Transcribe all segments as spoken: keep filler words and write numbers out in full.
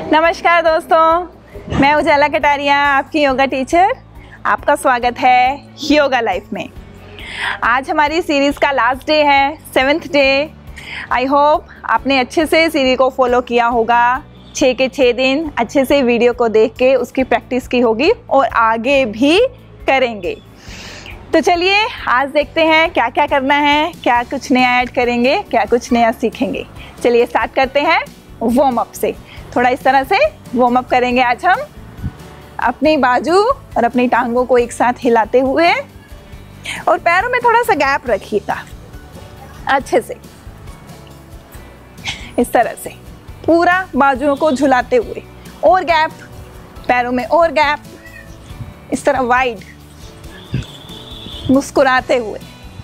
नमस्कार दोस्तों, मैं उजाला कटारिया, आपकी योगा टीचर। आपका स्वागत है योगा लाइफ में। आज हमारी सीरीज़ का लास्ट डे है, सेवेंथ डे। आई होप आपने अच्छे से सीरीज को फॉलो किया होगा। छः के छः दिन अच्छे से वीडियो को देख के उसकी प्रैक्टिस की होगी और आगे भी करेंगे। तो चलिए आज देखते हैं क्या क्या करना है, क्या कुछ नया ऐड करेंगे, क्या कुछ नया सीखेंगे। चलिए स्टार्ट करते हैं वार्म अप से। थोड़ा इस तरह से वार्म अप करेंगे आज हम, अपनी बाजू और अपनी टांगों को एक साथ हिलाते हुए, और पैरों में थोड़ा सा गैप रखिएगा अच्छे से, इस तरह से पूरा बाजुओं को झुलाते हुए, और गैप पैरों में, और गैप, इस तरह वाइड मुस्कुराते हुए,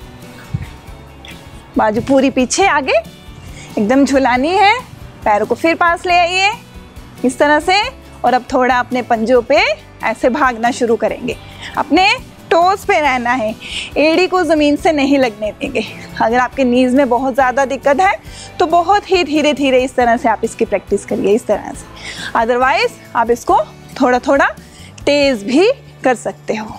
बाजू पूरी पीछे आगे एकदम झुलानी है। पैरों को फिर पास ले आइए इस तरह से, और अब थोड़ा अपने पंजों पे ऐसे भागना शुरू करेंगे। अपने टोस पे रहना है, एड़ी को ज़मीन से नहीं लगने देंगे। अगर आपके नीज में बहुत ज़्यादा दिक्कत है तो बहुत ही धीरे धीरे इस तरह से आप इसकी प्रैक्टिस करिए, इस तरह से। अदरवाइज आप इसको थोड़ा थोड़ा तेज़ भी कर सकते हो,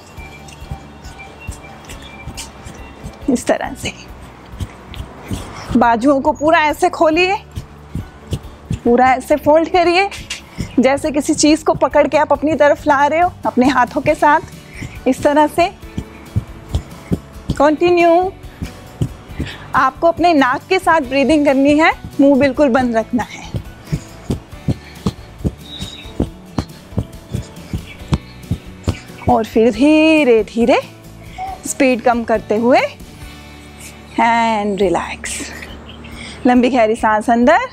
इस तरह से। बाजुओं को पूरा ऐसे खोलिए, पूरा ऐसे फोल्ड करिए, जैसे किसी चीज़ को पकड़ के आप अपनी तरफ ला रहे हो अपने हाथों के साथ, इस तरह से। कंटिन्यू। आपको अपने नाक के साथ ब्रीदिंग करनी है, मुंह बिल्कुल बंद रखना है। और फिर धीरे धीरे स्पीड कम करते हुए एंड रिलैक्स। लंबी गहरी सांस अंदर,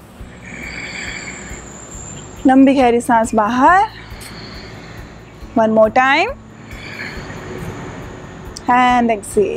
लंबी गहरी सांस बाहर। One more time and exhale.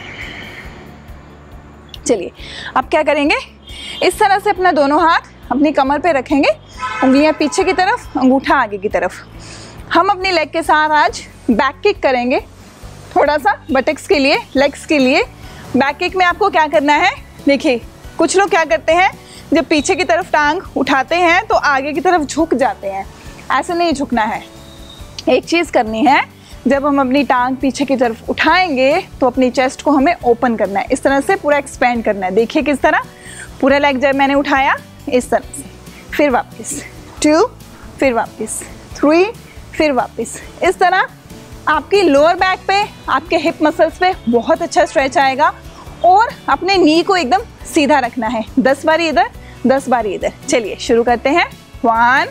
चलिए अब क्या करेंगे, इस तरह से अपना दोनों हाथ अपनी कमर पे रखेंगे, उंगलियां पीछे की तरफ, अंगूठा आगे की तरफ। हम अपनी लेग के साथ आज बैक किक करेंगे, थोड़ा सा बटक्स के लिए, लेग्स के लिए। बैक किक में आपको क्या करना है, देखिए कुछ लोग क्या करते हैं, जब पीछे की तरफ टांग उठाते हैं तो आगे की तरफ झुक जाते हैं। ऐसे नहीं झुकना है। एक चीज़ करनी है, जब हम अपनी टांग पीछे की तरफ उठाएंगे तो अपनी चेस्ट को हमें ओपन करना है, इस तरह से पूरा एक्सपेंड करना है। देखिए किस तरह, पूरा लेग जब मैंने उठाया इस तरह से, फिर वापस टू, फिर वापस थ्री, फिर वापस। इस तरह आपकी लोअर बैक पे, आपके हिप मसल्स पे बहुत अच्छा स्ट्रेच आएगा। और अपने नी को एकदम सीधा रखना है। दस बारी इधर, दस बारी इधर। चलिए शुरू करते हैं। One,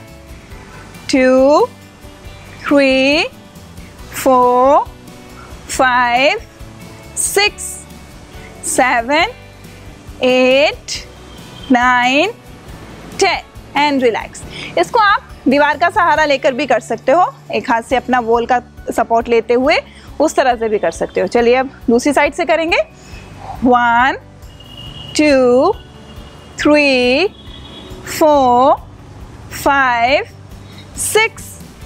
two, three, four, five, six, seven, eight, nine, ten and relax. इसको आप दीवार का सहारा लेकर भी कर सकते हो, एक हाथ से अपना वॉल का सपोर्ट लेते हुए उस तरह से भी कर सकते हो। चलिए अब दूसरी साइड से करेंगे। One, two, three, four, five, six,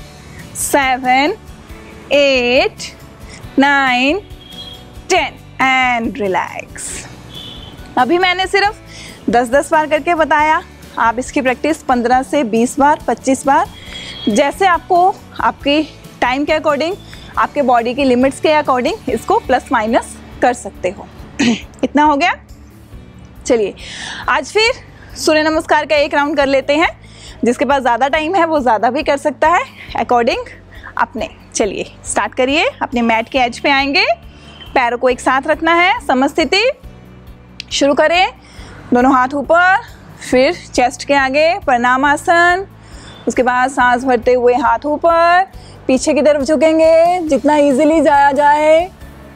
seven, eight, nine, ten and relax. अभी मैंने सिर्फ दस दस बार करके बताया, आप इसकी प्रैक्टिस पंद्रह से बीस बार, पच्चीस बार, जैसे आपको आपकी टाइम के अकॉर्डिंग, आपके बॉडी की लिमिट्स के अकॉर्डिंग इसको प्लस माइनस कर सकते हो। इतना हो गया। चलिए आज फिर सूर्य नमस्कार का एक राउंड कर लेते हैं। जिसके पास ज़्यादा टाइम है वो ज़्यादा भी कर सकता है अकॉर्डिंग अपने। चलिए स्टार्ट करिए। अपने मैट के एज पे आएंगे, पैरों को एक साथ रखना है, समस्थिति। शुरू करें, दोनों हाथ ऊपर, फिर चेस्ट के आगे प्रणाम आसन। उसके बाद सांस भरते हुए हाथ ऊपर, पीछे की तरफ झुकेंगे जितना इजीली जाया जाए,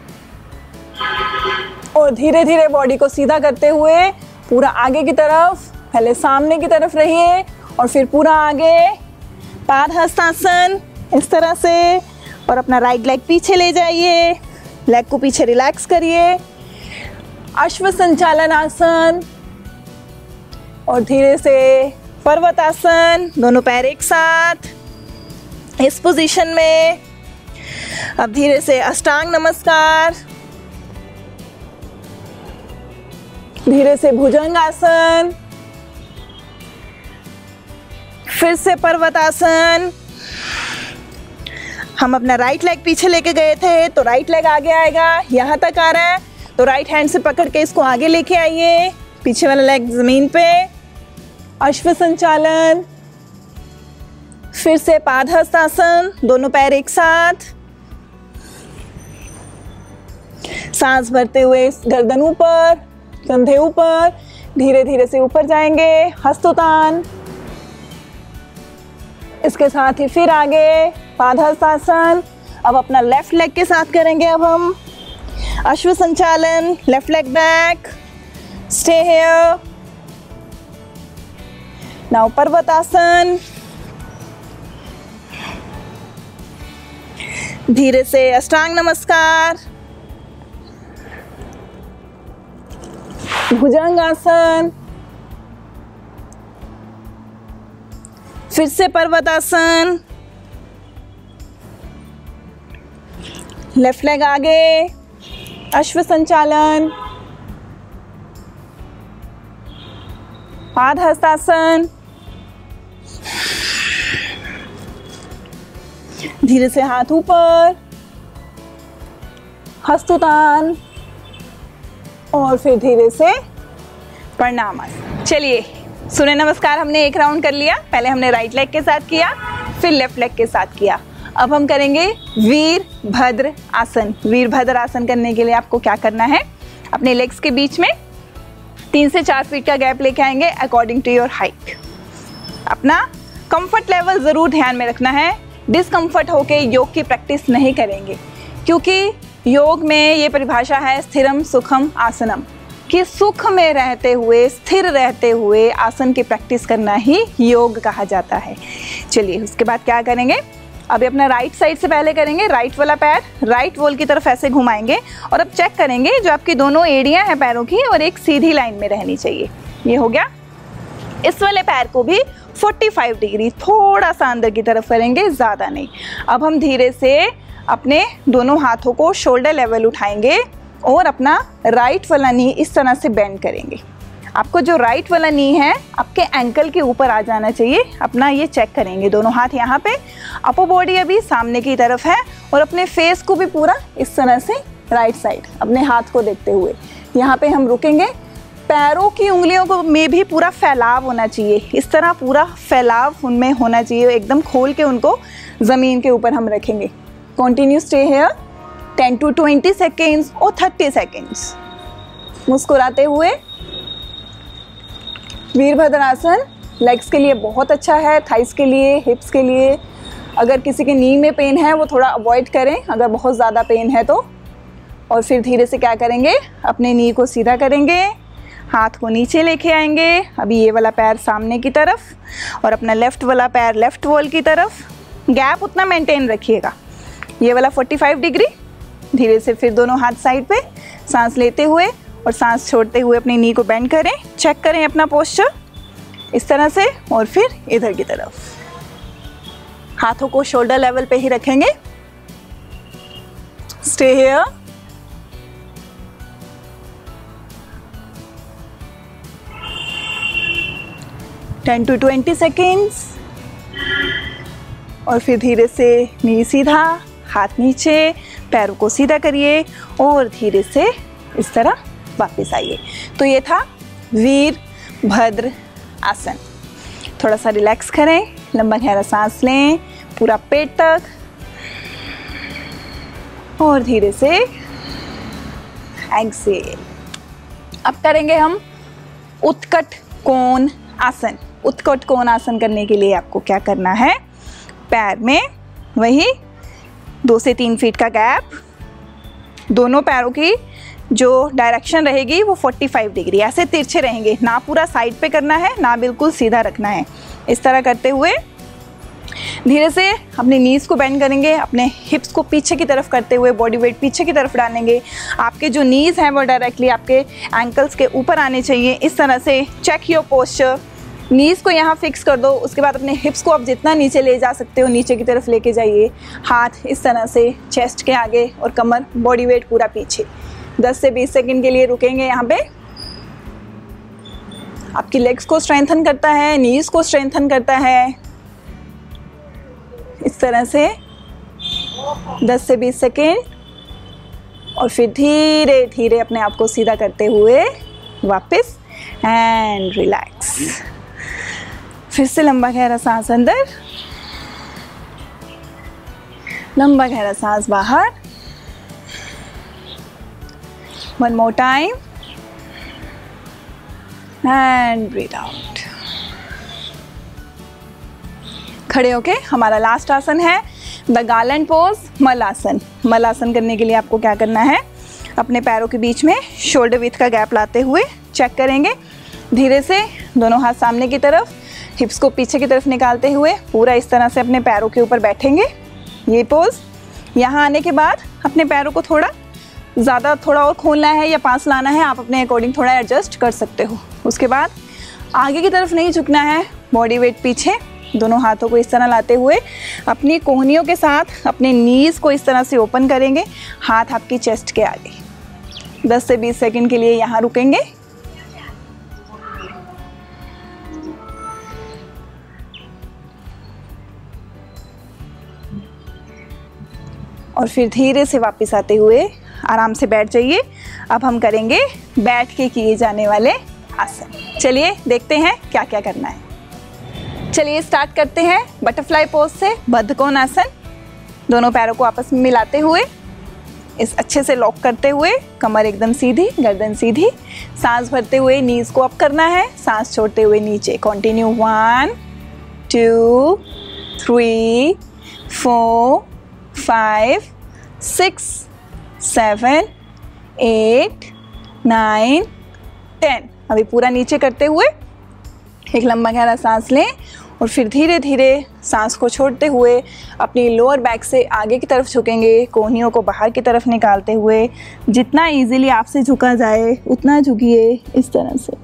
और धीरे धीरे बॉडी को सीधा करते हुए पूरा आगे की तरफ, पहले सामने की तरफ रहिए और फिर पूरा आगे। पादहस्तासन इस तरह से, और अपना राइट लेग पीछे ले जाइए, लेग को पीछे रिलैक्स करिए। अश्व संचालन आसन, और धीरे से पर्वतासन, दोनों पैर एक साथ इस पोजीशन में। अब धीरे से अष्टांग नमस्कार, धीरे से भुजंग आसन, फिर से पर्वतासन। हम अपना राइट लेग पीछे लेके गए थे तो राइट लेग आगे आएगा, यहाँ तक आ रहा है तो राइट हैंड से पकड़ के इसको आगे लेके आइए, पीछे वाला लेग जमीन पे। अश्व संचालन। फिर से पादहस्तासन, दोनों पैर एक साथ, सांस भरते हुए गर्दन ऊपर, कंधे ऊपर, धीरे धीरे से ऊपर जाएंगे, हस्तोत्तान। इसके साथ ही फिर आगे पादहस्तासन। अब अपना लेफ्ट लेग के साथ करेंगे अब हम अश्व संचालन, left leg back, stay here. Now पर्वतासन। धीरे से अष्टांग नमस्कार, भुजंगासन। फिर से पर्वतासन, लेफ्ट लेग आगे, अश्व संचालन, पादहस्तासन। धीरे से हाथ ऊपर, हस्तोत्तान और फिर धीरे से प्रणामासन। चलिए सूर्य नमस्कार हमने एक राउंड कर लिया। पहले हमने राइट लेग के साथ किया, फिर लेफ्ट लेग के साथ किया। अब हम करेंगे वीरभद्र आसन। वीरभद्र आसन करने के लिए आपको क्या करना है, अपने लेग्स के बीच में तीन से चार फीट का गैप लेके आएंगे अकॉर्डिंग टू योर हाइट। अपना कंफर्ट लेवल ज़रूर ध्यान में रखना है। डिस्कम्फर्ट होके योग की प्रैक्टिस नहीं करेंगे, क्योंकि योग में ये परिभाषा है स्थिरम सुखम आसनम, कि सुख में रहते हुए, स्थिर रहते हुए आसन की प्रैक्टिस करना ही योग कहा जाता है। चलिए उसके बाद क्या करेंगे, अभी अपना राइट साइड से पहले करेंगे। राइट वाला पैर राइट वॉल की तरफ ऐसे घुमाएंगे और अब चेक करेंगे जो आपकी दोनों एड़ियां हैं पैरों की और एक सीधी लाइन में रहनी चाहिए। ये हो गया। इस वाले पैर को भी पैंतालीस डिग्री थोड़ा सा अंदर की तरफ करेंगे, ज़्यादा नहीं। अब हम धीरे से अपने दोनों हाथों को शोल्डर लेवल उठाएंगे और अपना राइट वाला नी इस तरह से बेंड करेंगे। आपको जो राइट वाला नी है आपके एंकल के ऊपर आ जाना चाहिए। अपना ये चेक करेंगे, दोनों हाथ यहाँ पे, अपर बॉडी अभी सामने की तरफ है और अपने फेस को भी पूरा इस तरह से राइट साइड अपने हाथ को देखते हुए यहाँ पे हम रुकेंगे। पैरों की उंगलियों को में भी पूरा फैलाव होना चाहिए, इस तरह पूरा फैलाव उनमें होना चाहिए, एकदम खोल के उनको ज़मीन के ऊपर हम रखेंगे। Continue stay here ten to twenty seconds और थर्टी सेकेंड्स। मुस्कुराते हुए। वीरभद्र आसन लेग्स के लिए बहुत अच्छा है, थाइस के लिए, हिप्स के लिए। अगर किसी के नी में पेन है वो थोड़ा अवॉइड करें अगर बहुत ज़्यादा पेन है तो। और फिर धीरे से क्या करेंगे, अपने नी को सीधा करेंगे, हाथ को नीचे लेके आएंगे। अभी ये वाला पैर सामने की तरफ और अपना लेफ़्ट वाला पैर लेफ़्ट वॉल की तरफ। गैप उतना मेंटेन रखिएगा, ये वाला पैंतालीस डिग्री। धीरे से फिर दोनों हाथ साइड पे, सांस लेते हुए और सांस छोड़ते हुए अपनी नी को बेंड करें। चेक करें अपना पोस्चर इस तरह से और फिर इधर की तरफ। हाथों को शोल्डर लेवल पे ही रखेंगे। Stay here. Ten to twenty seconds. और फिर धीरे से नी सीधा, हाथ नीचे, पैरों को सीधा करिए और धीरे से इस तरह वापस आइए। तो ये था वीरभद्र आसन। थोड़ा सा रिलैक्स करें, लंबा गहरा सांस लें पूरा पेट तक और धीरे से एक्सेल। अब करेंगे हम उत्कट कोण आसन। उत्कट कोण आसन करने के लिए आपको क्या करना है, पैर में वही दो से तीन फीट का गैप, दोनों पैरों की जो डायरेक्शन रहेगी वो पैंतालीस डिग्री ऐसे तिरछे रहेंगे, ना पूरा साइड पे करना है ना बिल्कुल सीधा रखना है। इस तरह करते हुए धीरे से अपने नीज को बेंड करेंगे, अपने हिप्स को पीछे की तरफ करते हुए बॉडी वेट पीछे की तरफ डालेंगे। आपके जो नीज हैं वो डायरेक्टली आपके एंकल्स के ऊपर आने चाहिए। इस तरह से चेक योर पोस्चर। नीज को यहाँ फिक्स कर दो। उसके बाद अपने हिप्स को आप जितना नीचे ले जा सकते हो नीचे की तरफ लेके जाइए। हाथ इस तरह से चेस्ट के आगे और कमर, बॉडी वेट पूरा पीछे। दस से बीस सेकंड के लिए रुकेंगे यहाँ पे। आपकी लेग्स को स्ट्रेंथन करता है, नीज को स्ट्रेंथन करता है। तरह से दस से बीस सेकेंड, और फिर धीरे धीरे अपने आप को सीधा करते हुए वापस एंड रिलैक्स। फिर से लंबा गहरा सांस अंदर, लंबा गहरा सांस बाहर। One more time and breathe out. खड़े होके हमारा लास्ट आसन है द गार्लैंड पोज, मल आसन। मल आसन करने के लिए आपको क्या करना है, अपने पैरों के बीच में शोल्डर विड्थ का गैप लाते हुए चेक करेंगे। धीरे से दोनों हाथ सामने की तरफ, हिप्स को पीछे की तरफ निकालते हुए पूरा इस तरह से अपने पैरों के ऊपर बैठेंगे। ये पोज। यहाँ आने के बाद अपने पैरों को थोड़ा ज़्यादा थोड़ा और खोलना है या पास लाना है, आप अपने अकॉर्डिंग थोड़ा एडजस्ट कर सकते हो। उसके बाद आगे की तरफ नहीं झुकना है, बॉडी वेट पीछे। दोनों हाथों को इस तरह लाते हुए अपनी कोहनियों के साथ अपने नीज़ को इस तरह से ओपन करेंगे, हाथ आपकी चेस्ट के आगे। दस से बीस सेकंड के लिए यहाँ रुकेंगे। और फिर धीरे से वापस आते हुए आराम से बैठ जाइए। अब हम करेंगे बैठ के किए जाने वाले आसन। चलिए देखते हैं क्या क्या करना है। चलिए स्टार्ट करते हैं बटरफ्लाई पोज से बद्ध कोण आसन। दोनों पैरों को आपस में मिलाते हुए इस अच्छे से लॉक करते हुए, कमर एकदम सीधी, गर्दन सीधी, सांस भरते हुए नीज को अप करना है, सांस छोड़ते हुए नीचे। Continue. One two three four five six seven eight nine ten. अभी पूरा नीचे करते हुए एक लंबा गहरा सांस लें और फिर धीरे धीरे सांस को छोड़ते हुए अपनी लोअर बैक से आगे की तरफ झुकेंगे, कोहनियों को बाहर की तरफ निकालते हुए। जितना इजीली आपसे झुका जाए उतना झुकिए, इस तरह से।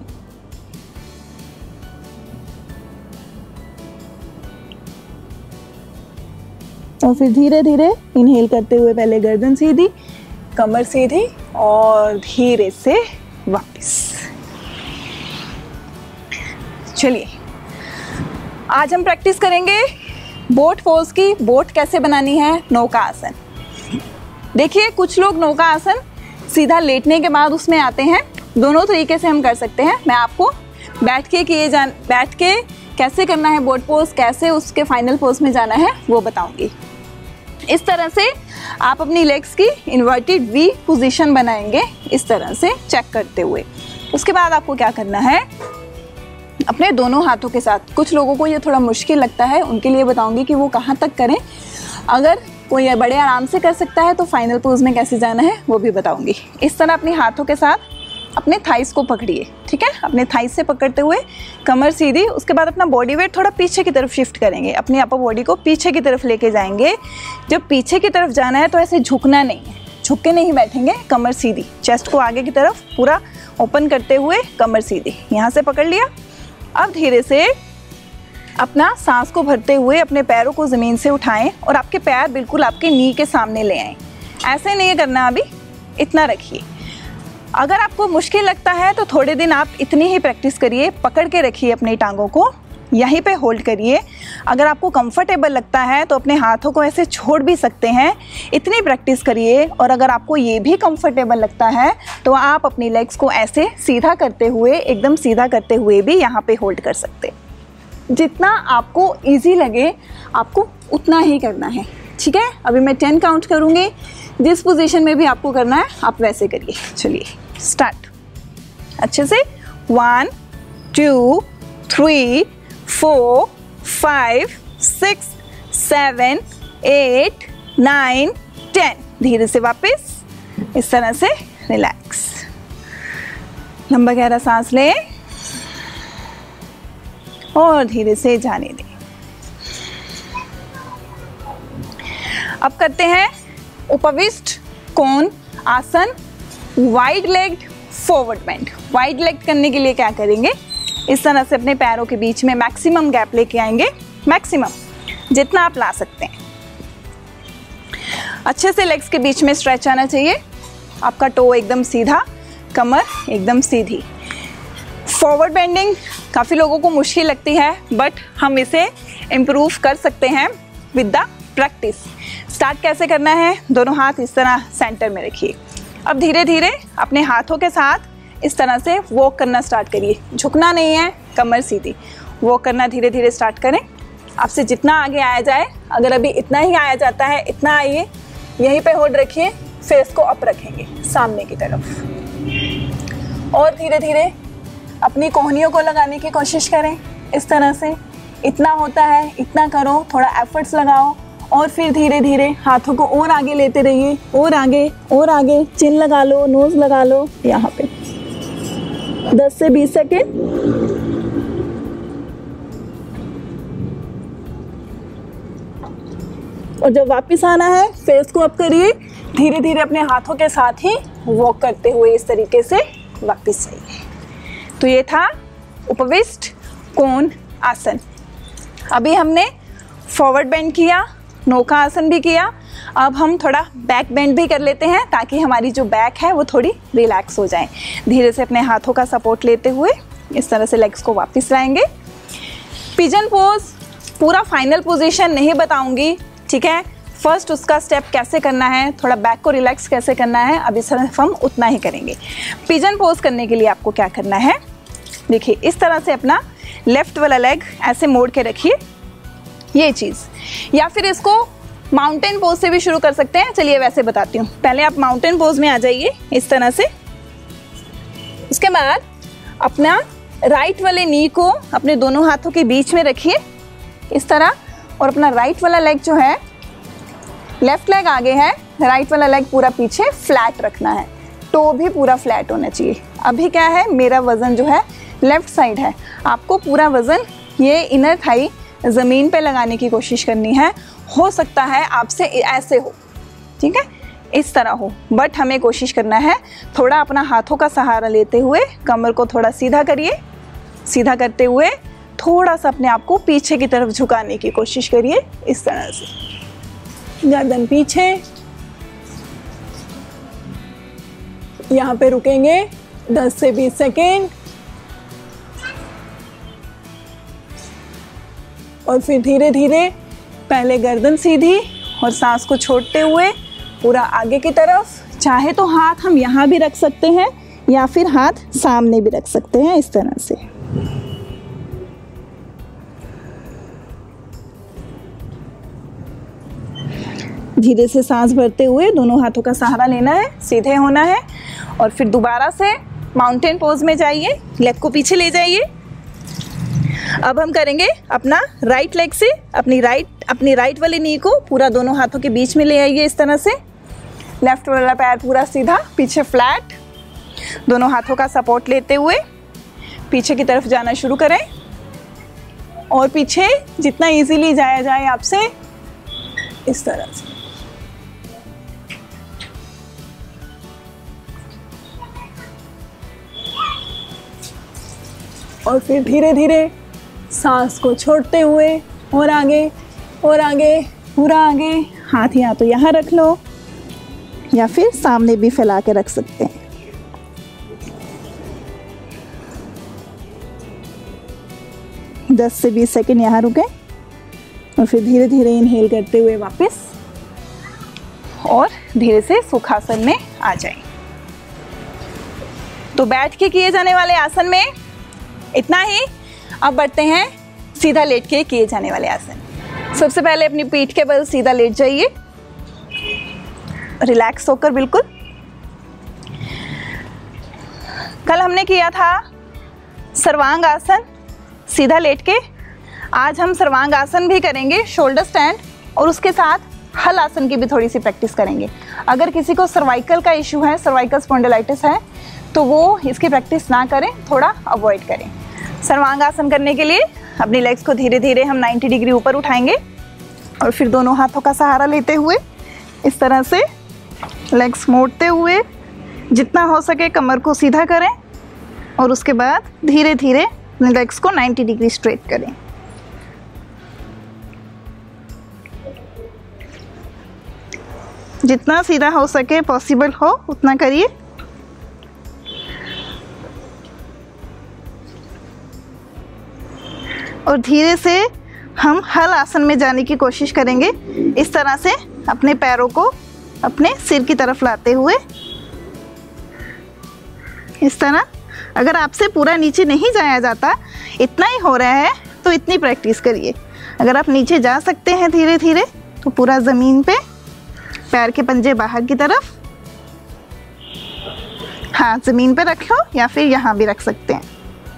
और फिर धीरे धीरे इनहेल करते हुए पहले गर्दन सीधी, कमर सीधी और धीरे से वापस। चलिए आज हम प्रैक्टिस करेंगे बोट पोज की। बोट कैसे बनानी है, नौका आसन। देखिए कुछ लोग नौका आसन सीधा लेटने के बाद उसमें आते हैं। दोनों तरीके से हम कर सकते हैं। मैं आपको बैठ के किए जान बैठ के कैसे करना है बोट पोज, कैसे उसके फाइनल पोज में जाना है वो बताऊंगी। इस तरह से आप अपनी लेग्स की इन्वर्टेड वी पोजीशन बनाएंगे, इस तरह से चेक करते हुए। उसके बाद आपको क्या करना है, अपने दोनों हाथों के साथ। कुछ लोगों को ये थोड़ा मुश्किल लगता है, उनके लिए बताऊंगी कि वो कहाँ तक करें। अगर कोई बड़े आराम से कर सकता है तो फाइनल पोज में कैसे जाना है वो भी बताऊंगी। इस तरह अपने हाथों के साथ अपने थाइस को पकड़िए, ठीक है। अपने थाइस से पकड़ते हुए कमर सीधी। उसके बाद अपना बॉडी वेट थोड़ा पीछे की तरफ शिफ्ट करेंगे, अपनी अपर बॉडी को पीछे की तरफ लेके जाएंगे। जब पीछे की तरफ जाना है तो ऐसे झुकना नहीं है, झुक के नहीं बैठेंगे, कमर सीधी। चेस्ट को आगे की तरफ पूरा ओपन करते हुए कमर सीधी, यहाँ से पकड़ लिया। अब धीरे से अपना सांस को भरते हुए अपने पैरों को ज़मीन से उठाएं और आपके पैर बिल्कुल आपके नी के सामने ले आएं। ऐसे नहीं करना, अभी इतना रखिए। अगर आपको मुश्किल लगता है तो थोड़े दिन आप इतनी ही प्रैक्टिस करिए, पकड़ के रखिए अपनी टांगों को, यहीं पे होल्ड करिए। अगर आपको कंफर्टेबल लगता है तो अपने हाथों को ऐसे छोड़ भी सकते हैं, इतनी प्रैक्टिस करिए। और अगर आपको ये भी कंफर्टेबल लगता है तो आप अपनी लेग्स को ऐसे सीधा करते हुए, एकदम सीधा करते हुए भी यहाँ पे होल्ड कर सकते। जितना आपको इजी लगे आपको उतना ही करना है, ठीक है। अभी मैं टेन काउंट करूँगी, जिस पोजीशन में भी आपको करना है आप वैसे करिए। चलिए स्टार्ट अच्छे से। One two three four five six seven eight nine ten. धीरे से वापस इस तरह से रिलैक्स। लंबा गहरा सांस लें और धीरे से जाने दें। अब करते हैं उपविष्ट कोण आसन, wide legged forward bend. Wide leg करने के लिए क्या करेंगे, इस तरह से अपने पैरों के बीच में मैक्सिमम गैप लेके आएंगे, मैक्सिमम जितना आप ला सकते हैं। अच्छे से लेग्स के बीच में स्ट्रेच आना चाहिए, आपका टो एकदम सीधा, कमर एकदम सीधी। फॉरवर्ड बेंडिंग काफ़ी लोगों को मुश्किल लगती है, बट हम इसे इम्प्रूव कर सकते हैं विद द प्रैक्टिस। स्टार्ट कैसे करना है, दोनों हाथ इस तरह सेंटर में रखिए। अब धीरे धीरे अपने हाथों के साथ इस तरह से वॉक करना स्टार्ट करिए। झुकना नहीं है, कमर सीधी, वॉक करना धीरे धीरे स्टार्ट करें। आपसे जितना आगे आया जाए, अगर अभी इतना ही आया जाता है, इतना आइए, यहीं पे होल्ड रखिए, फेस को अप रखेंगे सामने की तरफ और धीरे धीरे अपनी कोहनियों को लगाने की कोशिश करें इस तरह से। इतना होता है, इतना करो, थोड़ा एफर्ट्स लगाओ और फिर धीरे धीरे हाथों को और आगे लेते रहिए, और आगे और आगे। चिन लगा लो, नोज लगा लो यहाँ पे। दस से बीस सेकेंड। और जब वापस आना है, फेस को अप करिए, धीरे धीरे अपने हाथों के साथ ही वॉक करते हुए इस तरीके से वापस जाइए। तो ये था उपविष्ट कोण आसन। अभी हमने फॉरवर्ड बेंड किया, नौका आसन भी किया। अब हम थोड़ा बैक बेंड भी कर लेते हैं ताकि हमारी जो बैक है वो थोड़ी रिलैक्स हो जाए। धीरे से अपने हाथों का सपोर्ट लेते हुए इस तरह से लेग्स को वापस लाएंगे। पिजन पोज पूरा फाइनल पोजीशन नहीं बताऊंगी, ठीक है। फर्स्ट उसका स्टेप कैसे करना है, थोड़ा बैक को रिलैक्स कैसे करना है, अभी सिर्फ हम उतना ही करेंगे। पिजन पोज करने के लिए आपको क्या करना है, देखिए इस तरह से अपना लेफ्ट वाला लेग ऐसे मोड़ के रखिए, ये चीज़। या फिर इसको माउंटेन पोज से भी शुरू कर सकते हैं। चलिए वैसे बताती हूँ। पहले आप माउंटेन पोज में आ जाइए इस तरह से। उसके बाद अपना राइट वाले नी को अपने दोनों हाथों के बीच में रखिए इस तरह, और अपना राइट वाला लेग जो है, लेफ्ट लेग आगे है, राइट वाला लेग पूरा पीछे फ्लैट रखना है, टो भी पूरा फ्लैट होना चाहिए। अभी क्या है, मेरा वजन जो है लेफ्ट साइड है, आपको पूरा वजन ये इनर थाई ज़मीन पे लगाने की कोशिश करनी है। हो सकता है आपसे ऐसे हो, ठीक है, इस तरह हो, बट हमें कोशिश करना है थोड़ा अपना हाथों का सहारा लेते हुए कमर को थोड़ा सीधा करिए। सीधा करते हुए थोड़ा सा अपने आप को पीछे की तरफ झुकाने की कोशिश करिए इस तरह से, गर्दन पीछे। यहाँ पे रुकेंगे दस से बीस सेकेंड और फिर धीरे धीरे पहले गर्दन सीधी और सांस को छोड़ते हुए पूरा आगे की तरफ। चाहे तो हाथ हम यहाँ भी रख सकते हैं या फिर हाथ सामने भी रख सकते हैं इस तरह से। धीरे से सांस भरते हुए दोनों हाथों का सहारा लेना है, सीधे होना है और फिर दोबारा से माउंटेन पोज में जाइए, लेग को पीछे ले जाइए। अब हम करेंगे अपना राइट लेग से अपनी राइट अपनी राइट वाली नी को पूरा दोनों हाथों के बीच में ले आइए इस तरह से। लेफ्ट वाला पैर पूरा सीधा, पीछे फ्लैट, दोनों हाथों का सपोर्ट लेते हुए पीछे की तरफ जाना शुरू करें और पीछे जितना इजीली जाया जाए आपसे इस तरह से। और फिर धीरे धीरे सांस को छोड़ते हुए और आगे और आगे, पूरा आगे। हाथ या तो यहाँ रख लो या फिर सामने भी फैला के रख सकते हैं। दस से बीस सेकेंड यहाँ रुके और फिर धीरे धीरे इनहेल करते हुए वापस और धीरे से सुखासन में आ जाएं। तो बैठ के किए जाने वाले आसन में इतना ही। अब बढ़ते हैं सीधा लेट के किए जाने वाले आसन। सबसे पहले अपनी पीठ के बल सीधा लेट जाइए, रिलैक्स होकर बिल्कुल। कल हमने किया था सर्वांग आसन सीधा लेट के, आज हम सर्वांग आसन भी करेंगे शोल्डर स्टैंड, और उसके साथ हल आसन की भी थोड़ी सी प्रैक्टिस करेंगे। अगर किसी को सर्वाइकल का इशू है, सर्वाइकल स्पॉन्डिलाइटिस है, तो वो इसकी प्रैक्टिस ना करें, थोड़ा अवॉइड करें। सर्वांग आसन करने के लिए अपनी लेग्स को धीरे धीरे हम नब्बे डिग्री ऊपर उठाएंगे और फिर दोनों हाथों का सहारा लेते हुए इस तरह से लेग्स मोड़ते हुए जितना हो सके कमर को सीधा करें और उसके बाद धीरे धीरे लेग्स को नब्बे डिग्री स्ट्रेट करें। जितना सीधा हो सके, पॉसिबल हो उतना करिए। और धीरे से हम हल आसन में जाने की कोशिश करेंगे। इस तरह से अपने पैरों को अपने सिर की तरफ लाते हुए, इस तरह। अगर आपसे पूरा नीचे नहीं जाया जाता, इतना ही हो रहा है, तो इतनी प्रैक्टिस करिए। अगर आप नीचे जा सकते हैं धीरे धीरे, तो पूरा ज़मीन पे, पैर के पंजे बाहर की तरफ, हाँ ज़मीन पे रखो या फिर यहाँ भी रख सकते हैं।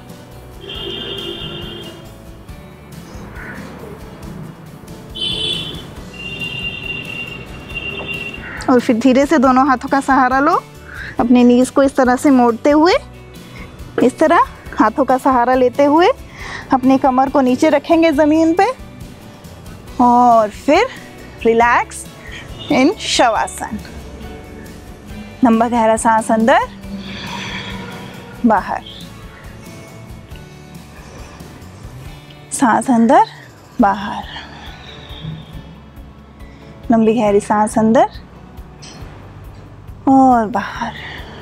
और फिर धीरे से दोनों हाथों का सहारा लो, अपने नीज को इस तरह से मोड़ते हुए, इस तरह हाथों का सहारा लेते हुए अपनी कमर को नीचे रखेंगे ज़मीन पे, और फिर रिलैक्स इन शवासन। लंबा गहरा सांस अंदर बाहर, सांस अंदर बाहर, लंबी गहरी सांस अंदर और बाहर।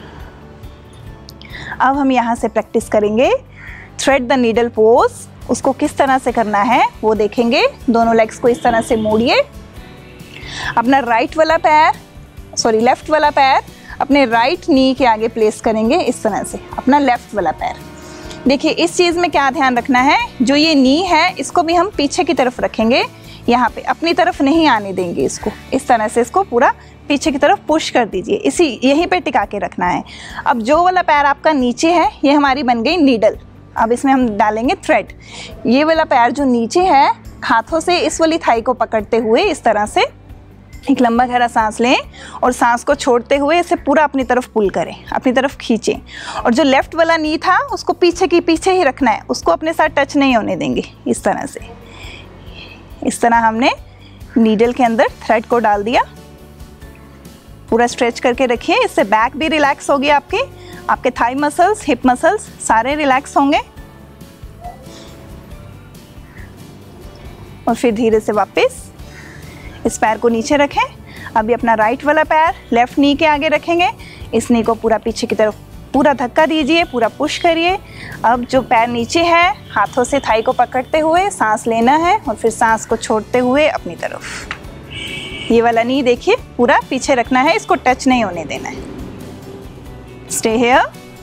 अब हम यहाँ से प्रैक्टिस करेंगे थ्रेड द नीडल पोज। उसको किस तरह से करना है वो देखेंगे। दोनों लेग्स को इस तरह से मोड़िए। अपना राइट वाला पैर, सॉरी लेफ्ट वाला पैर अपने राइट नी के आगे प्लेस करेंगे, इस तरह से अपना लेफ्ट वाला पैर। देखिए इस चीज़ में क्या ध्यान रखना है, जो ये नी है इसको भी हम पीछे की तरफ रखेंगे, यहाँ पे अपनी तरफ नहीं आने देंगे इसको। इस तरह से इसको पूरा पीछे की तरफ पुश कर दीजिए, इसी यहीं पे टिका के रखना है। अब जो वाला पैर आपका नीचे है, ये हमारी बन गई नीडल। अब इसमें हम डालेंगे थ्रेड। ये वाला पैर जो नीचे है, हाथों से इस वाली थाई को पकड़ते हुए इस तरह से एक लंबा गहरा सांस लें और सांस को छोड़ते हुए इसे पूरा अपनी तरफ पुल करें, अपनी तरफ खींचें। और जो लेफ्ट वाला नी था उसको पीछे की पीछे ही रखना है, उसको अपने साथ टच नहीं होने देंगे। इस तरह से, इस तरह हमने नीडल के अंदर थ्रेड को डाल दिया। पूरा स्ट्रेच करके रखिए, इससे बैक भी रिलैक्स होगी आपकी, आपके थाई मसल्स, हिप मसल्स सारे रिलैक्स होंगे। और फिर धीरे से वापस इस पैर को नीचे रखें। अभी अपना राइट वाला पैर लेफ्ट नी के आगे रखेंगे, इस नी को पूरा पीछे की तरफ पूरा धक्का दीजिए, पूरा पुश करिए। अब जो पैर नीचे है, हाथों से थाई को पकड़ते हुए सांस लेना है और फिर सांस को छोड़ते हुए अपनी तरफ। ये वाला नी देखिए पूरा पीछे रखना है, इसको टच नहीं होने देना है। Stay here.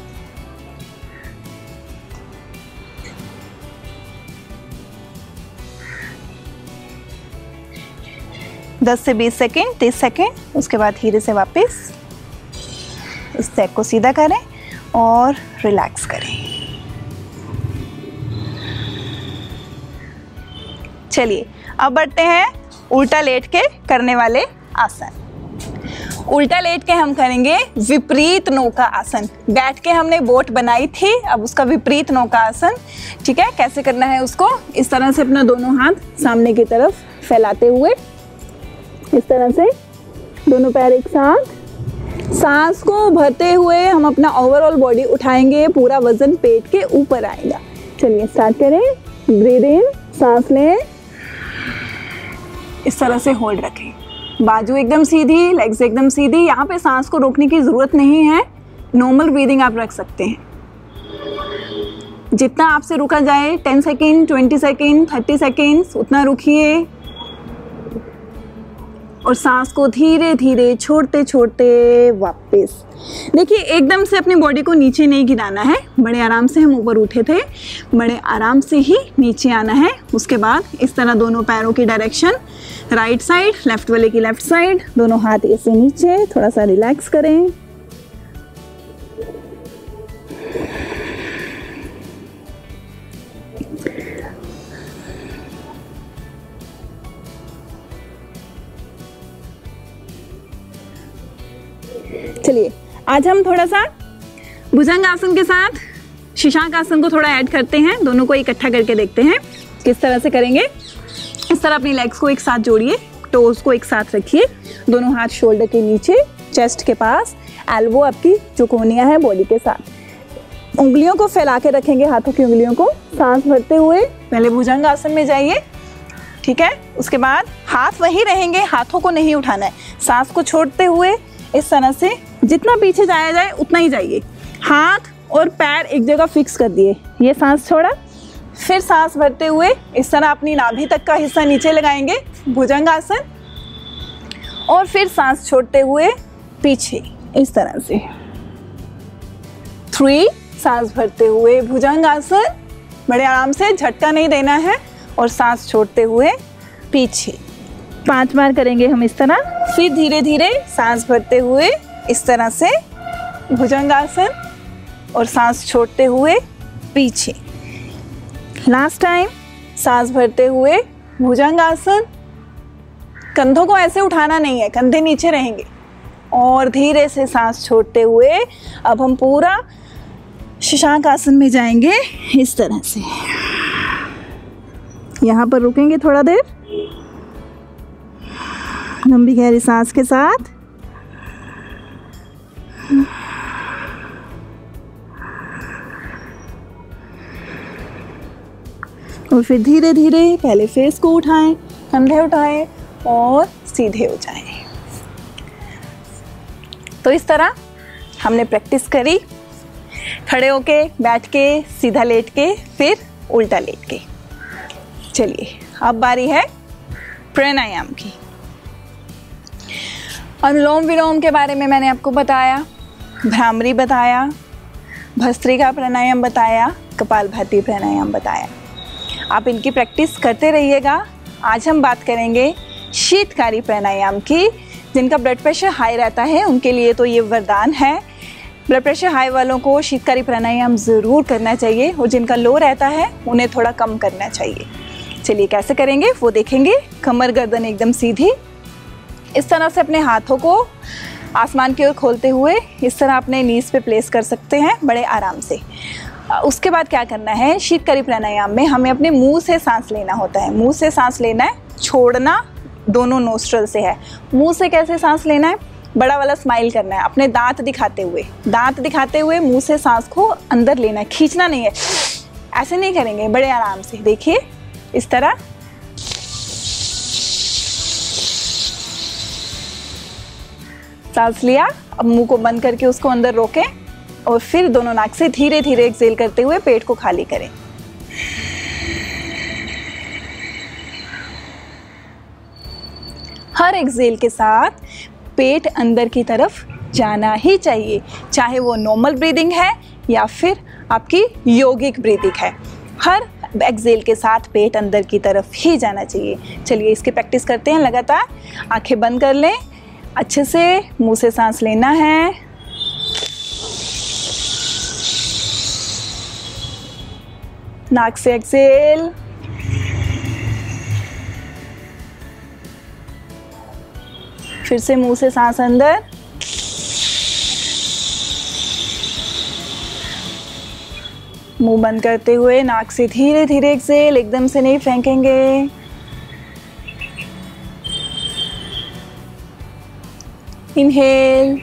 दस से बीस सेकेंड, तीस सेकेंड, उसके बाद धीरे से वापस इस बैक को सीधा करें और रिलैक्स करें। चलिए अब बढ़ते हैं उल्टा लेट के करने वाले आसन। उल्टा लेट के हम करेंगे विपरीत नौका आसन। बैठ के हमने बोट बनाई थी, अब उसका विपरीत नौका आसन। ठीक है, कैसे करना है उसको, इस तरह से अपना दोनों हाथ सामने की तरफ फैलाते हुए, इस तरह से दोनों पैर एक साथ, सांस को भरते हुए हम अपना ओवरऑल बॉडी उठाएंगे, पूरा वजन पेट के ऊपर आएगा। चलिए स्टार्ट करें। ब्रीद इन, सांस लें, इस तरह से होल्ड रखें, बाजू एकदम सीधी, लेग्स एकदम सीधी। यहाँ पे सांस को रोकने की ज़रूरत नहीं है, नॉर्मल ब्रीदिंग आप रख सकते हैं। जितना आपसे रुका जाए, ten second, twenty second, thirty seconds, उतना रुकिए और सांस को धीरे धीरे छोड़ते छोड़ते वापस। देखिए एकदम से अपनी बॉडी को नीचे नहीं गिराना है, बड़े आराम से हम ऊपर उठे थे, बड़े आराम से ही नीचे आना है। उसके बाद इस तरह दोनों पैरों की डायरेक्शन, राइट साइड, लेफ्ट वाले की लेफ्ट साइड, दोनों हाथ ऐसे नीचे, थोड़ा सा रिलैक्स करें। चलिए आज हम थोड़ा सा भुजंग आसन के साथ शीशांक आसन को थोड़ा ऐड करते हैं, दोनों को इकट्ठा करके देखते हैं किस तरह से करेंगे। इस तरह अपनी लेग्स को एक साथ जोड़िए, टोज को एक साथ रखिए, दोनों हाथ शोल्डर के नीचे, चेस्ट के पास, एल्बो आपकी जो कोहनियां है बॉडी के साथ। उंगलियों को फैला के रखेंगे, हाथों की उंगलियों को, सांस भरते हुए पहले भुजंग आसन में जाइए। ठीक है, उसके बाद हाथ वहीं रहेंगे, हाथों को नहीं उठाना है। सांस को छोड़ते हुए इस तरह से जितना पीछे जाया जाए उतना ही जाइए। हाथ और पैर एक जगह फिक्स कर दिए, ये सांस छोड़ा, फिर सांस भरते हुए इस तरह अपनी नाभि तक का हिस्सा नीचे लगाएंगे, भुजंगासन, और फिर सांस छोड़ते हुए पीछे इस तरह से। थ्री, सांस भरते हुए भुजंगासन, बड़े आराम से, झटका नहीं देना है, और सांस छोड़ते हुए पीछे। पांच बार करेंगे हम इस तरह। फिर धीरे धीरे सांस भरते हुए इस तरह से भुजंगासन और सांस छोड़ते हुए पीछे। लास्ट टाइम, सांस भरते हुए भुजंगासन, कंधों को ऐसे उठाना नहीं है, कंधे नीचे रहेंगे, और धीरे से सांस छोड़ते हुए अब हम पूरा शशांक आसन में जाएंगे इस तरह से। यहाँ पर रुकेंगे थोड़ा देर, लंबी गहरी सांस के साथ। और फिर धीरे धीरे पहले फेस को उठाएं, कंधे उठाएं और सीधे हो जाएं। तो इस तरह हमने प्रैक्टिस करी, खड़े होके, बैठ के, सीधा लेट के, फिर उल्टा लेट के। चलिए अब बारी है प्राणायाम की। अनुलोम विलोम के बारे में मैंने आपको बताया, भ्रामरी बताया, भस्त्रिका प्राणायाम बताया, कपालभाति प्राणायाम बताया। आप इनकी प्रैक्टिस करते रहिएगा। आज हम बात करेंगे शीतकारी प्राणायाम की। जिनका ब्लड प्रेशर हाई रहता है उनके लिए तो ये वरदान है। ब्लड प्रेशर हाई वालों को शीतकारी प्राणायाम ज़रूर करना चाहिए, और जिनका लो रहता है उन्हें थोड़ा कम करना चाहिए। चलिए कैसे करेंगे वो देखेंगे। कमर गर्दन एकदम सीधी, इस तरह से अपने हाथों को आसमान की ओर खोलते हुए इस तरह अपने नीज पे प्लेस कर सकते हैं बड़े आराम से। उसके बाद क्या करना है, शीतकारी प्राणायाम में हमें अपने मुंह से सांस लेना होता है। मुंह से सांस लेना है, छोड़ना दोनों नोस्ट्रल से है। मुंह से कैसे सांस लेना है, बड़ा वाला स्माइल करना है, अपने दांत दिखाते हुए, दांत दिखाते हुए मुंह से सांस को अंदर लेना है, खींचना नहीं है, ऐसे नहीं करेंगे, बड़े आराम से। देखिए इस तरह। सांस लिया, अब मुंह को बंद करके उसको अंदर रोकें, और फिर दोनों नाक से धीरे धीरे एक्सहेल करते हुए पेट को खाली करें। हर एक्सहेल के साथ पेट अंदर की तरफ जाना ही चाहिए, चाहे वो नॉर्मल ब्रीदिंग है या फिर आपकी योगिक ब्रीदिंग है। हर एक्सहेल के साथ पेट अंदर की तरफ ही जाना चाहिए। चलिए इसकी प्रैक्टिस करते हैं लगातार। आंखें बंद कर लें, अच्छे से मुंह से सांस लेना है, नाक से एक्सहेल, फिर से मुंह से सांस अंदर, मुंह बंद करते हुए नाक से धीरे धीरे एक्सहेल, एकदम से नहीं फेंकेंगे। Inhale,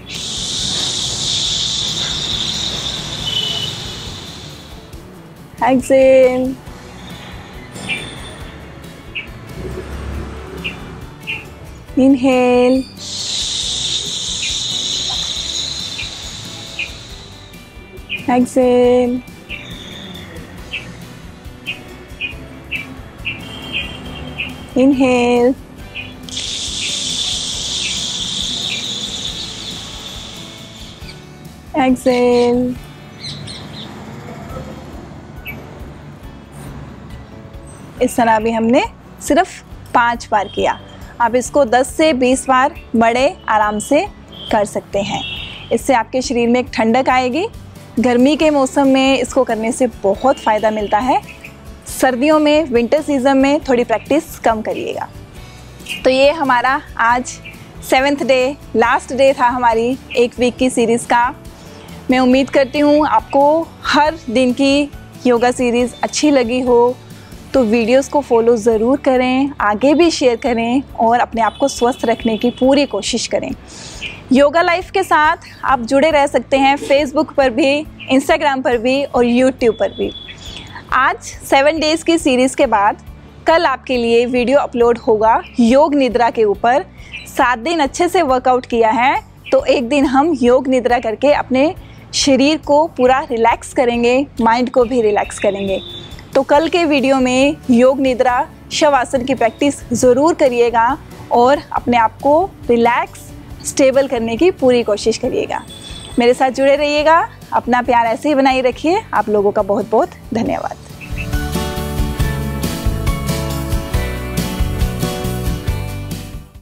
exhale, inhale, exhale, inhale, exhale, इस तरह भी हमने सिर्फ पांच बार किया। आप इसको दस से बीस बार बड़े आराम से कर सकते हैं। इससे आपके शरीर में एक ठंडक आएगी। गर्मी के मौसम में इसको करने से बहुत फ़ायदा मिलता है। सर्दियों में, विंटर सीज़न में थोड़ी प्रैक्टिस कम करिएगा। तो ये हमारा आज सेवेंथ डे, लास्ट डे था हमारी एक वीक की सीरीज़ का। मैं उम्मीद करती हूँ आपको हर दिन की योगा सीरीज़ अच्छी लगी हो, तो वीडियोस को फॉलो ज़रूर करें, आगे भी शेयर करें और अपने आप को स्वस्थ रखने की पूरी कोशिश करें। योगा लाइफ के साथ आप जुड़े रह सकते हैं फेसबुक पर भी, इंस्टाग्राम पर भी और यूट्यूब पर भी। आज सेवन डेज़ की सीरीज़ के बाद कल आपके लिए वीडियो अपलोड होगा योग निद्रा के ऊपर। सात दिन अच्छे से वर्कआउट किया है तो एक दिन हम योग निद्रा करके अपने शरीर को पूरा रिलैक्स करेंगे, माइंड को भी रिलैक्स करेंगे। तो कल के वीडियो में योग निद्रा शवासन की प्रैक्टिस ज़रूर करिएगा और अपने आप को रिलैक्स स्टेबल करने की पूरी कोशिश करिएगा। मेरे साथ जुड़े रहिएगा, अपना प्यार ऐसे ही बनाए रखिए। आप लोगों का बहुत बहुत धन्यवाद।